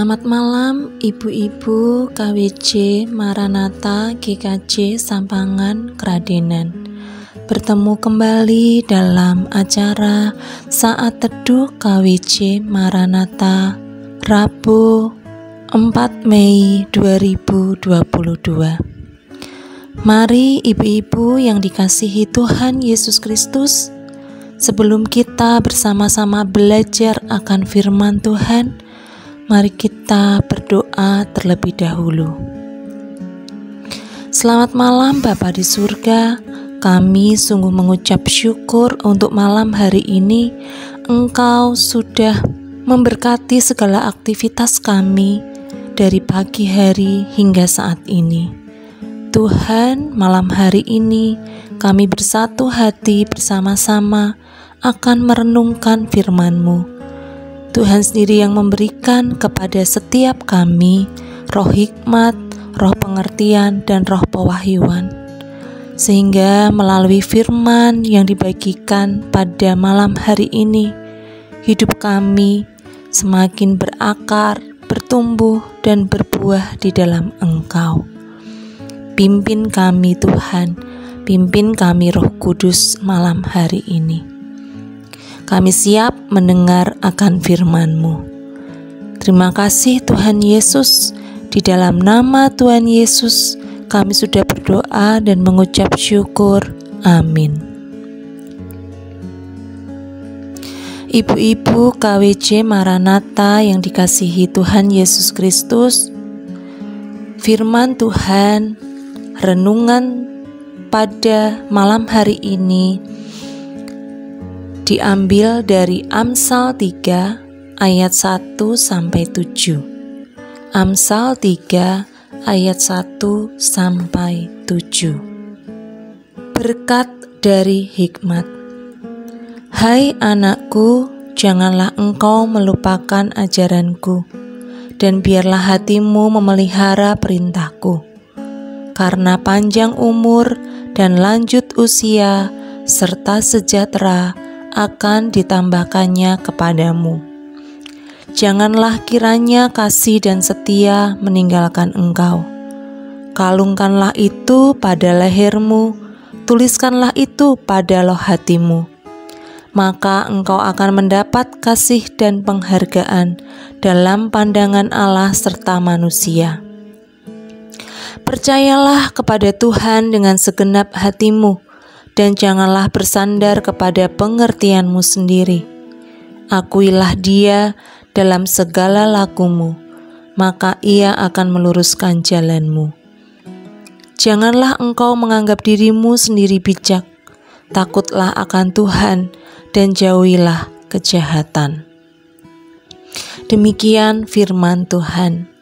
Selamat malam Ibu-ibu KWJ Maranatha GKJ Sampangan Kradenan. Bertemu kembali dalam acara Saat Teduh KWJ Maranatha Rabu 4 Mei 2022. Mari ibu-ibu yang dikasihi Tuhan Yesus Kristus, sebelum kita bersama-sama belajar akan firman Tuhan, mari kita berdoa terlebih dahulu. Selamat malam Bapa di surga, kami sungguh mengucap syukur untuk malam hari ini. Engkau sudah memberkati segala aktivitas kami dari pagi hari hingga saat ini. Tuhan, malam hari ini kami bersatu hati bersama-sama akan merenungkan firman-Mu. Tuhan sendiri yang memberikan kepada setiap kami roh hikmat, roh pengertian, dan roh pewahyuan, sehingga melalui firman yang dibagikan pada malam hari ini, hidup kami semakin berakar, bertumbuh, dan berbuah di dalam Engkau. Pimpin kami Tuhan, pimpin kami Roh Kudus malam hari ini. Kami siap mendengar akan firman-Mu. Terima kasih Tuhan Yesus. Di dalam nama Tuhan Yesus kami sudah berdoa dan mengucap syukur. Amin. Ibu-ibu KWJ Maranatha yang dikasihi Tuhan Yesus Kristus, firman Tuhan, renungan pada malam hari ini diambil dari Amsal 3 ayat 1 sampai 7. Amsal 3 ayat 1 sampai 7. Berkat dari hikmat. Hai anakku, janganlah engkau melupakan ajaranku, dan biarlah hatimu memelihara perintahku. Karena panjang umur dan lanjut usia serta sejahtera akan ditambahkannya kepadamu. Janganlah kiranya kasih dan setia meninggalkan engkau. Kalungkanlah itu pada lehermu, tuliskanlah itu pada loh hatimu. Maka engkau akan mendapat kasih dan penghargaan dalam pandangan Allah serta manusia. Percayalah kepada Tuhan dengan segenap hatimu, dan janganlah bersandar kepada pengertianmu sendiri. Akuilah Dia dalam segala lakumu, maka Ia akan meluruskan jalanmu. Janganlah engkau menganggap dirimu sendiri bijak, takutlah akan Tuhan dan jauhilah kejahatan. Demikian firman Tuhan.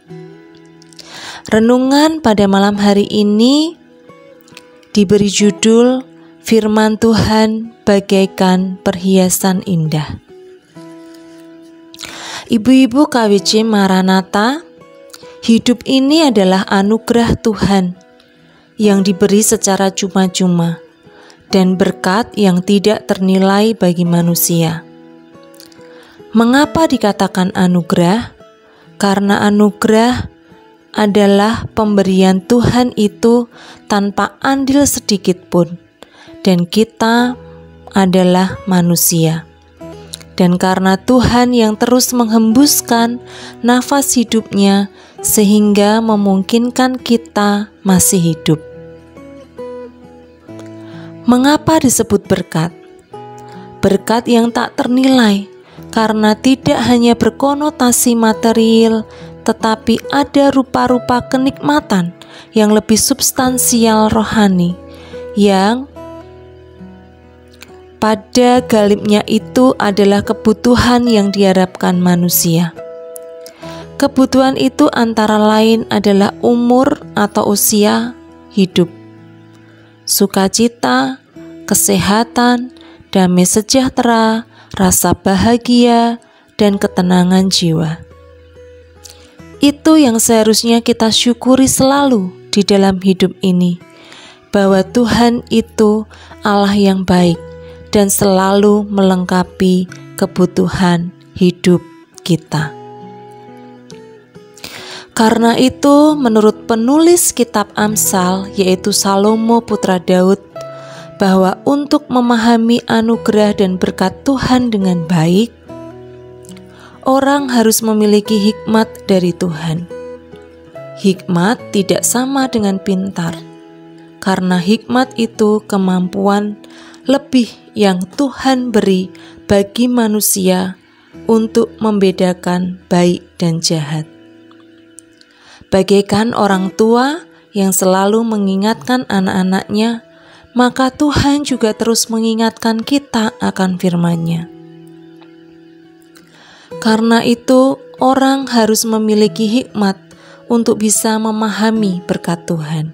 Renungan pada malam hari ini diberi judul Firman Tuhan bagaikan perhiasan indah. Ibu-ibu KWJ Maranatha, hidup ini adalah anugerah Tuhan yang diberi secara cuma-cuma dan berkat yang tidak ternilai bagi manusia. Mengapa dikatakan anugerah? Karena anugerah adalah pemberian Tuhan itu tanpa andil sedikit pun, dan kita adalah manusia. Dan karena Tuhan yang terus menghembuskan nafas hidupnya sehingga memungkinkan kita masih hidup. Mengapa disebut berkat? Berkat yang tak ternilai karena tidak hanya berkonotasi material, tetapi ada rupa-rupa kenikmatan yang lebih substansial rohani, yang pada galibnya itu adalah kebutuhan yang diharapkan manusia. Kebutuhan itu antara lain adalah umur atau usia hidup, sukacita, kesehatan, damai sejahtera, rasa bahagia, dan ketenangan jiwa. Itu yang seharusnya kita syukuri selalu di dalam hidup ini, bahwa Tuhan itu Allah yang baik dan selalu melengkapi kebutuhan hidup kita. Karena itu, menurut penulis kitab Amsal, yaitu Salomo putra Daud, bahwa untuk memahami anugerah dan berkat Tuhan dengan baik, orang harus memiliki hikmat dari Tuhan. Hikmat tidak sama dengan pintar, karena hikmat itu kemampuan lebih yang Tuhan beri bagi manusia untuk membedakan baik dan jahat. Bagaikan orang tua yang selalu mengingatkan anak-anaknya, maka Tuhan juga terus mengingatkan kita akan firman-Nya. Karena itu, orang harus memiliki hikmat untuk bisa memahami berkat Tuhan.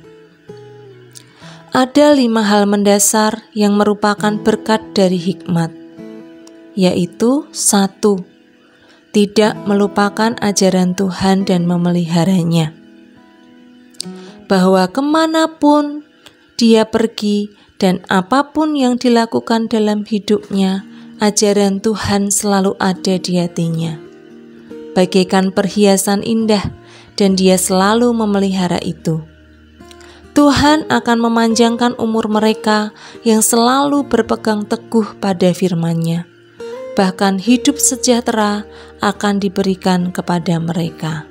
Ada 5 hal mendasar yang merupakan berkat dari hikmat, yaitu 1. Tidak melupakan ajaran Tuhan dan memeliharanya. Bahwa kemanapun dia pergi dan apapun yang dilakukan dalam hidupnya, ajaran Tuhan selalu ada di hatinya. Bagaikan perhiasan indah, dan dia selalu memelihara itu. Tuhan akan memanjangkan umur mereka yang selalu berpegang teguh pada firman-Nya. Bahkan hidup sejahtera akan diberikan kepada mereka.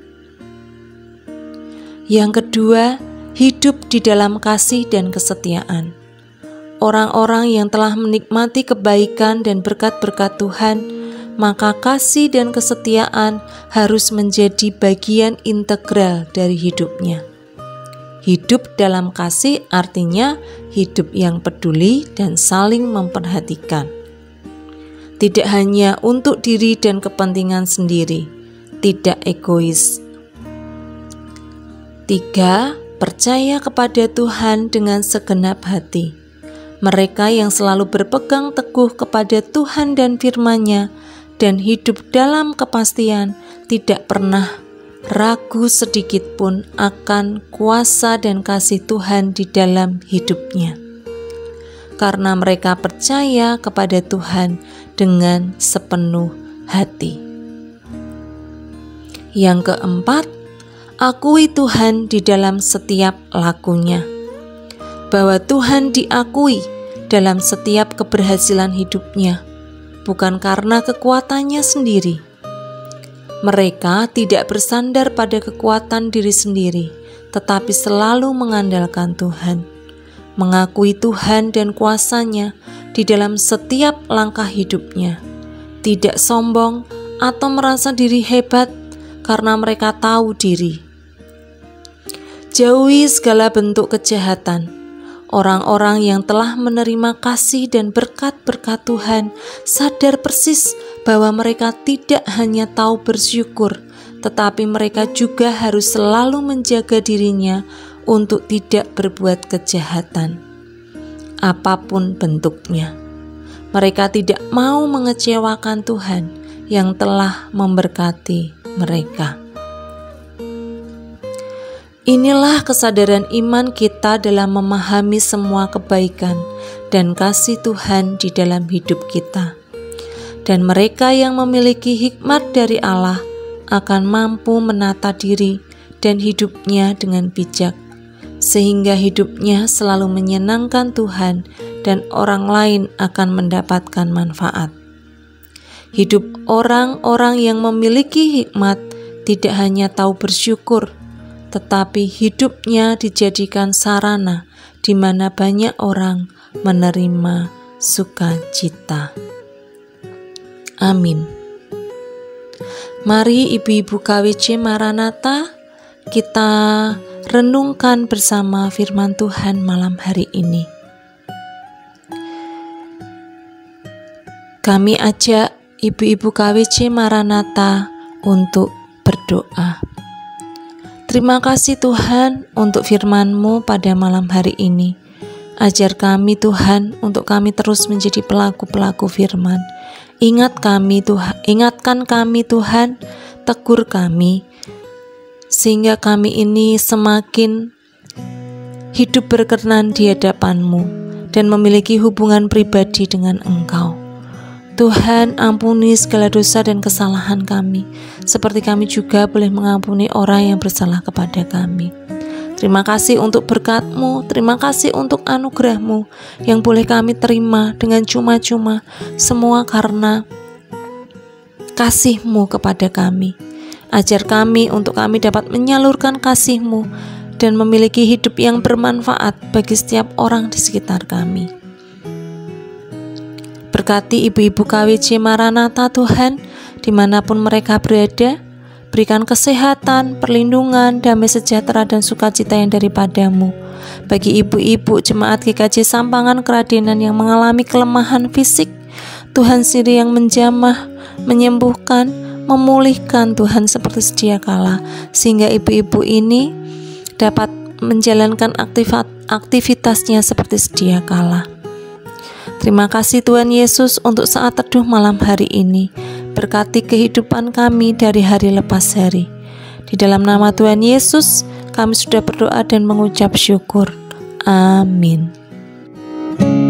Yang kedua, hidup di dalam kasih dan kesetiaan. Orang-orang yang telah menikmati kebaikan dan berkat-berkat Tuhan, maka kasih dan kesetiaan harus menjadi bagian integral dari hidupnya. Hidup dalam kasih artinya hidup yang peduli dan saling memperhatikan. Tidak hanya untuk diri dan kepentingan sendiri, tidak egois. 3. Percaya kepada Tuhan dengan segenap hati. Mereka yang selalu berpegang teguh kepada Tuhan dan firman-Nya dan hidup dalam kepastian tidak pernah ragu sedikit pun akan kuasa dan kasih Tuhan di dalam hidupnya. Karena mereka percaya kepada Tuhan dengan sepenuh hati. Yang keempat, akui Tuhan di dalam setiap lakunya. Bahwa Tuhan diakui dalam setiap keberhasilan hidupnya, bukan karena kekuatannya sendiri. Mereka tidak bersandar pada kekuatan diri sendiri, tetapi selalu mengandalkan Tuhan. Mengakui Tuhan dan kuasa-Nya di dalam setiap langkah hidupnya. Tidak sombong atau merasa diri hebat karena mereka tahu diri. Jauhi segala bentuk kejahatan. Orang-orang yang telah menerima kasih dan berkat-berkat Tuhan sadar persis bahwa mereka tidak hanya tahu bersyukur, tetapi mereka juga harus selalu menjaga dirinya untuk tidak berbuat kejahatan, apapun bentuknya. Mereka tidak mau mengecewakan Tuhan yang telah memberkati mereka. Inilah kesadaran iman kita dalam memahami semua kebaikan dan kasih Tuhan di dalam hidup kita. Dan mereka yang memiliki hikmat dari Allah akan mampu menata diri dan hidupnya dengan bijak, sehingga hidupnya selalu menyenangkan Tuhan dan orang lain akan mendapatkan manfaat. Hidup orang-orang yang memiliki hikmat tidak hanya tahu bersyukur, tetapi hidupnya dijadikan sarana di mana banyak orang menerima sukacita. Amin. Mari ibu-ibu KWC Maranatha, kita renungkan bersama firman Tuhan malam hari ini. Kami ajak ibu-ibu KWC Maranatha untuk berdoa. Terima kasih Tuhan untuk firman-Mu pada malam hari ini. Ajar kami Tuhan untuk kami terus menjadi pelaku-pelaku firman. Ingatkan kami Tuhan, tegur kami, sehingga kami ini semakin hidup berkenan di hadapan-Mu dan memiliki hubungan pribadi dengan Engkau. Tuhan, ampuni segala dosa dan kesalahan kami, seperti kami juga boleh mengampuni orang yang bersalah kepada kami. Terima kasih untuk berkat-Mu, terima kasih untuk anugerah-Mu yang boleh kami terima dengan cuma-cuma, semua karena kasih-Mu kepada kami. Ajar kami untuk kami dapat menyalurkan kasih-Mu dan memiliki hidup yang bermanfaat bagi setiap orang di sekitar kami. Berkati ibu-ibu KWJ Maranatha Tuhan, dimanapun mereka berada, berikan kesehatan, perlindungan, damai sejahtera dan sukacita yang daripada-Mu. Bagi ibu-ibu jemaat GKJ Sampangan Keradenan yang mengalami kelemahan fisik, Tuhan sendiri yang menjamah, menyembuhkan, memulihkan Tuhan seperti sedia kala, sehingga ibu-ibu ini dapat menjalankan aktivitasnya seperti sedia kala. Terima kasih Tuhan Yesus untuk saat teduh malam hari ini. Berkati kehidupan kami dari hari lepas hari. Di dalam nama Tuhan Yesus, kami sudah berdoa dan mengucap syukur. Amin.